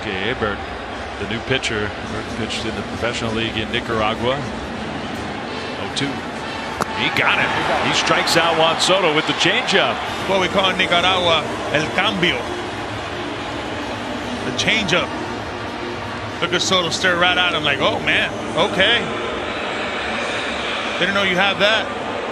Okay, Ebert, the new pitcher, pitched in the professional league in Nicaragua. 0-2. He got it. He strikes out Juan Soto with the changeup. What we call in Nicaragua el cambio. The changeup. Look at Soto stare right at him like, oh man, okay. Didn't know you have that.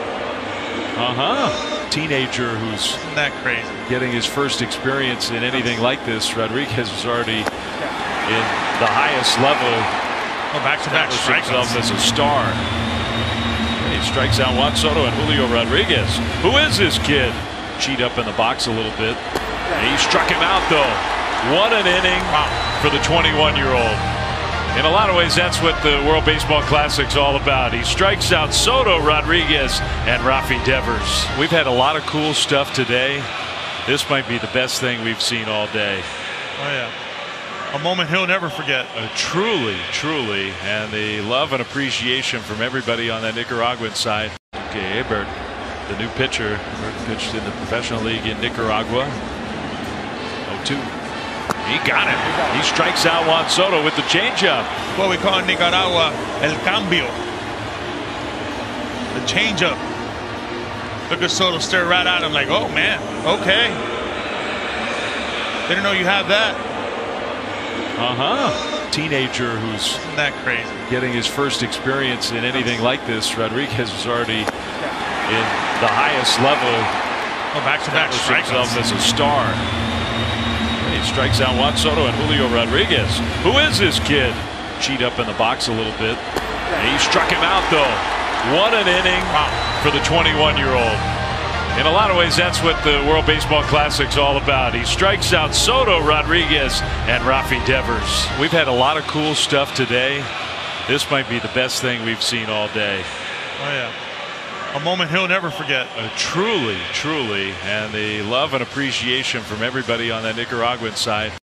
Teenager who's Isn't that crazy? getting his first experience in anything like this. Rodriguez was already in the highest level. Oh, back-to-back strikeouts as a star. He strikes out Juan Soto and Julio Rodriguez. Who is this kid? Cheat up in the box a little bit. He struck him out though. What an inning for the 21-year-old. In a lot of ways, that's what the World Baseball Classic's all about. He strikes out Soto, Rodriguez, and Rafi Devers. We've had a lot of cool stuff today. This might be the best thing we've seen all day. Oh yeah, a moment he'll never forget. Truly, truly, and the love and appreciation from everybody on that Nicaraguan side. Okay, Ebert, the new pitcher, pitched in the professional league in Nicaragua. 0-2. He got it. He strikes out Juan Soto with the changeup. What we call in Nicaragua el cambio. The changeup. Look at Soto stare right at him like, oh man, okay. Didn't know you have that. Teenager who's Isn't that crazy? getting his first experience in anything like this. Rodriguez was already in the highest level. Oh, back-to-back strikeouts as a star. He strikes out Juan Soto and Julio Rodriguez. Who is this kid? Cheat up in the box a little bit. He struck him out though. What an inning for the 21-year-old. In a lot of ways, that's what the World Baseball Classic's all about. He strikes out Soto, Rodriguez, and Rafi Devers. We've had a lot of cool stuff today. This might be the best thing we've seen all day. Oh yeah, a moment he'll never forget. Truly, truly, and the love and appreciation from everybody on that Nicaraguan side.